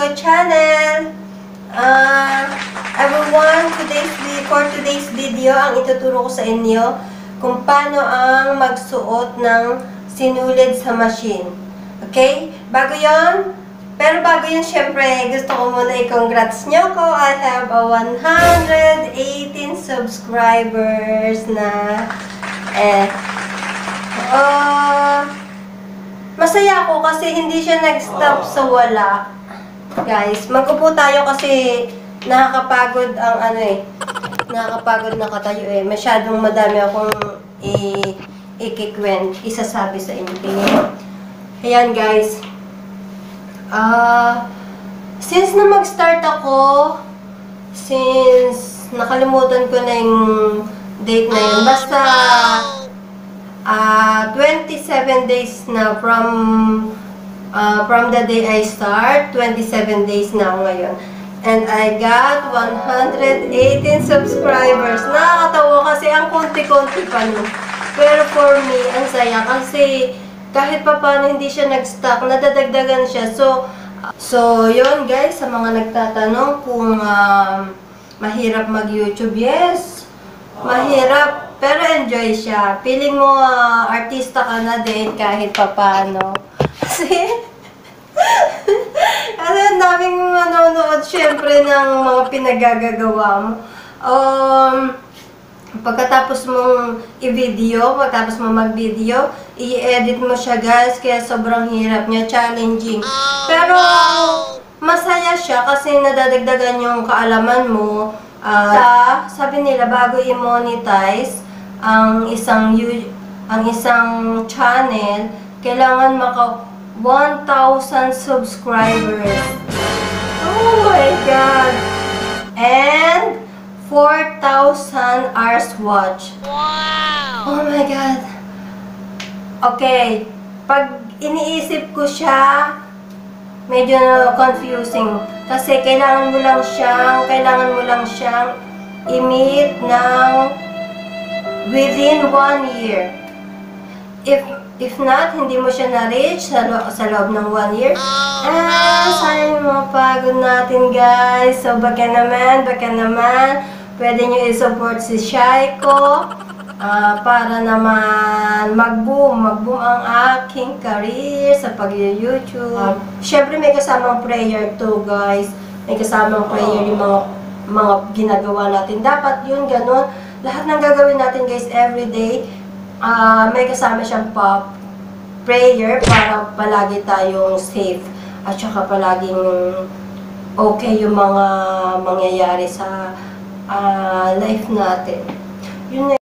my channel. Everyone, for today's video, ang ituturo ko sa inyo kung paano ang magsuot ng sinulid sa machine. Okay? Bago yun, syempre, gusto ko muna i-congrats nyo ko. I have a 118 subscribers na. Masaya ako kasi hindi siya nag-stop sa wala. Guys, mag-upo tayo kasi nakakapagod ang nakakapagod na katayo eh. Masyadong madami akong isasabi sa inyo. Ayan guys. Since na mag-start ako, since nakalimutan ko na yung date na yun, basta 27 days na from the day I start, 27 days na ako ngayon. And I got 118 subscribers. Nakakatawa kasi ang konti-konti pa nun. Pero for me, ang saya kasi kahit pa paano hindi siya nag-stop, nadadagdagan siya. So yun guys, sa mga nagtatanong kung mahirap mag-YouTube, yes, mahirap. Pero enjoy siya. Feeling mo artista ka na din kahit papaano. Kasi ang daming manonood syempre ng mga pinagagagawa mo. Pagkatapos mong i-video, pagkatapos mo mag-video, i-edit mo siya guys, kaya sobrang hirap niya, challenging. Pero masaya siya kasi nadadagdagan yung kaalaman mo. Sabi nila bago i-monetize ang isang channel, kailangan maka 1,000 subscribers. Oh my God! And 4,000 hours watch. Wow! Oh my God! Okay, pag iniisip ko siya, medyo confusing. Kasi kailangan mo lang siyang i-meet ng within 1 year. If not, hindi mo siya na-reach sa loob ng 1 year. Sayang yung mga pagod natin guys. So baka naman, pwede nyo i-support si Shaiko para naman mag-boom ang aking career sa pag-YouTube. Syempre may kasamang prayer too guys. May kasamang prayer yung mga ginagawa natin. Dapat yun, ganun. Lahat ng gagawin natin guys everyday, may kasama siyang prayer para palagi tayong safe. At saka palaging okay yung mga mangyayari sa life natin. Yun na.